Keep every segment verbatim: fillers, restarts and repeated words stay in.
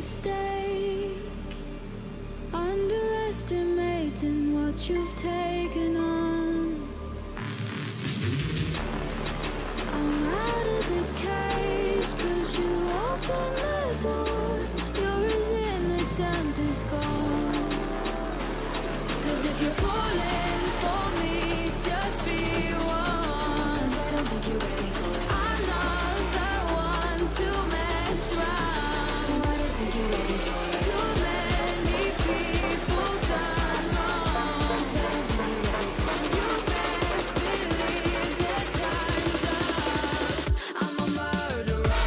mistake, underestimating what you've taken on. I'm out of the cage, cause you opened the door. You're as innocent as gone. Cause if you're falling for me, just be one. Cause I don't think you're ready for it. I'm not the one to mess around. I don't think you're ready for it. Too many people done wrong. Cause I don't think you're ready for it. You best believe that time's up. I'm a murderer.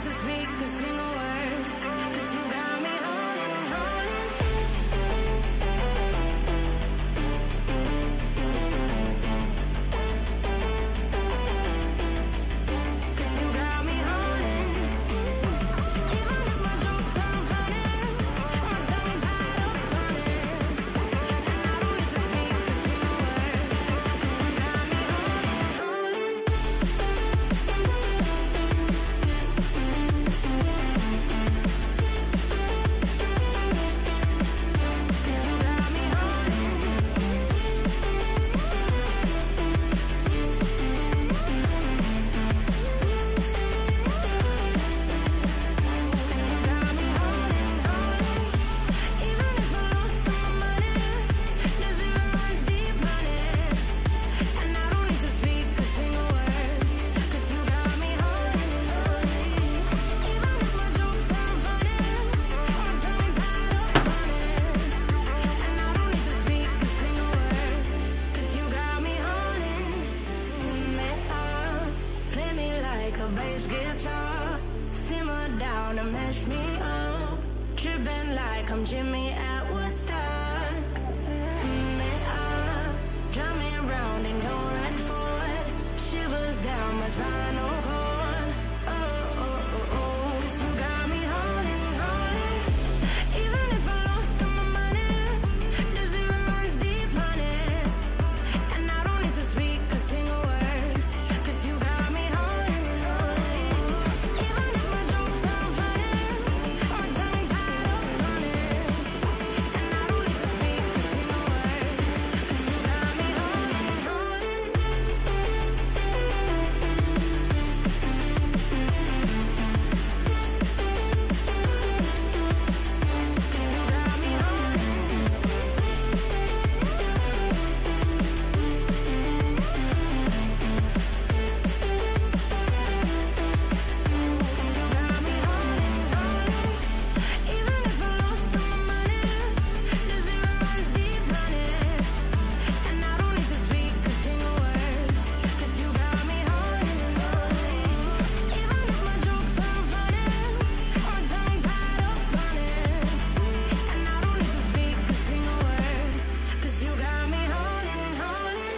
Cause you got me holding, holding. wanna match me up. Tripping like I'm Jimmy at Woodstock. Mm, me up, drive me around in your red Ford. Shivers down my spinal cord. Oh, oh, oh, oh. 'Cause you got me holding, holding. Even if I lost all my money, the zero runs deep, honey. And I don't need to speak a single word, 'cause you got me holding, holding. Even if my jokes sound funny, my tongue tied up on it. And I don't need to speak a single word, 'cause you got me holding, holding. Even if I lost all my money, the zero runs deep, honey. And I don't need to speak a single word, 'cause you got me holding, holding. Even if my jokes sound funny, my tongue tied up on it. And I don't need to speak a single word, 'cause you got me holding, holding.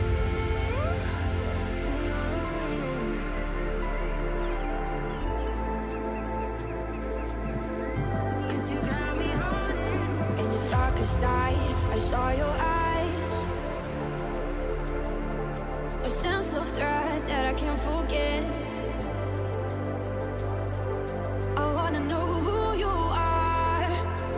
'Cause you got me holding. In the darkest night, I saw your eyes. A sense of threat that I can't forget. I wanna know who you are.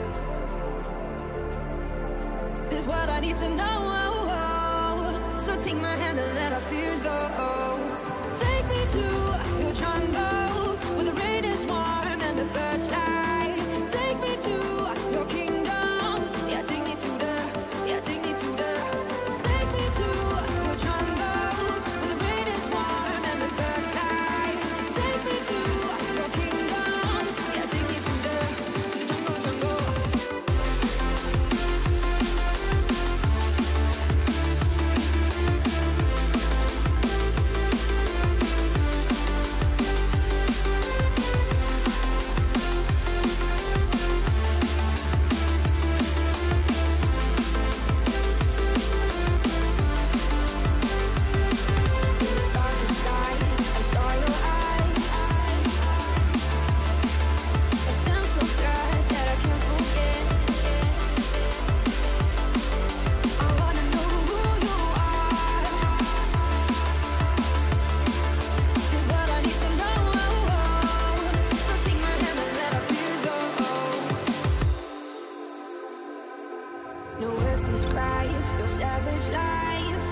This is what I need to know. So take my hand and let our fears go. Take me to your jungle, where the rain is warm and the birds fly. Take me to your kingdom. Yeah, take me to the, yeah, take me to the. Take me to your jungle, where the rain is warm and the birds fly. Take me to your kingdom. Yeah, take me to the, to the jungle, jungle. Darkest night, I saw your eyes. A sense of threat that I can't forget. I wanna know who you are. Is what I need to know. So take my hand and let our fears go. No words describe your savage life.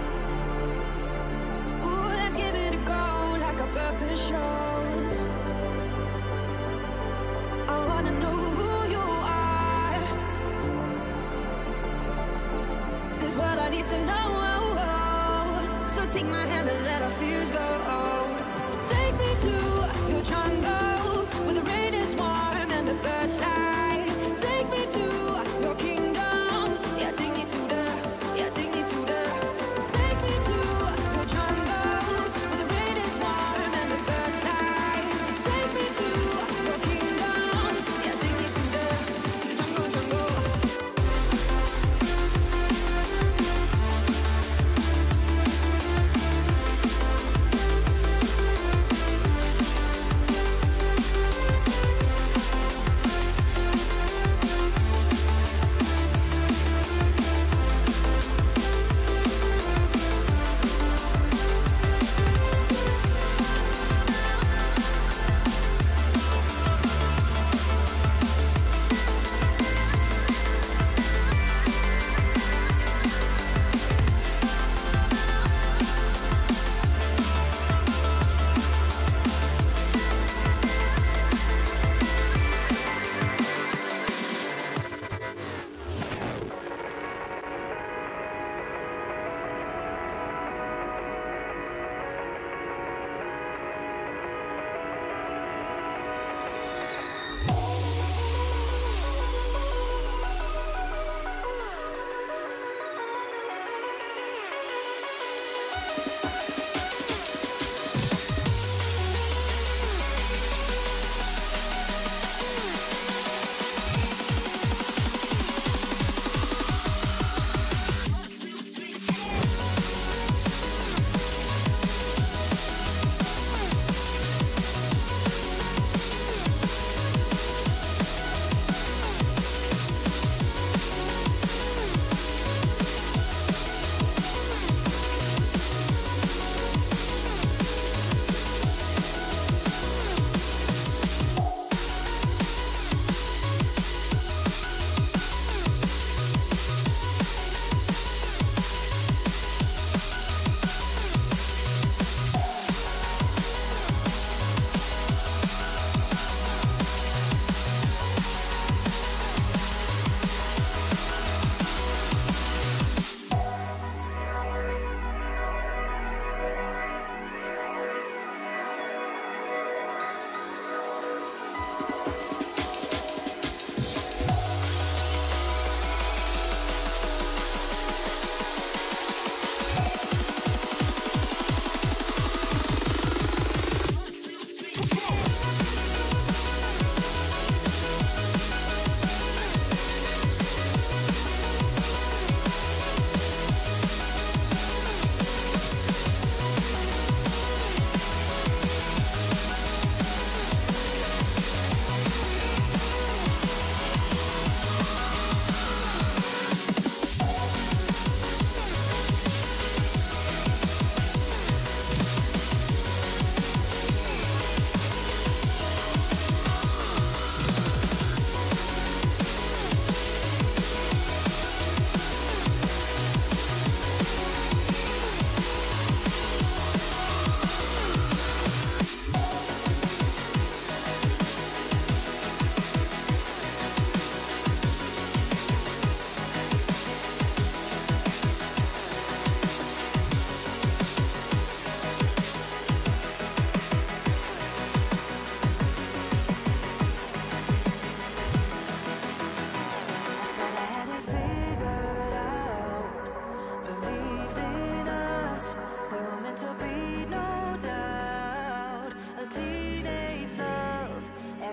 Ooh, let's give it a go like our purpose shows. I wanna know who you are. This is what I need to know. So take my hand and let our fears go. Take me to your jungle, where the rain is warm and the birds fly. Take me to your kingdom. Yeah, take me to the, yeah, take me to the. Take me to your jungle, where the rain is warm and the birds fly. Take me to your kingdom. Yeah, take me to the, to the jungle, jungle.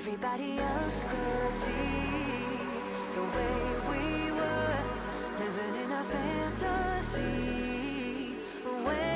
everybody else could see the way we were living in a fantasy. When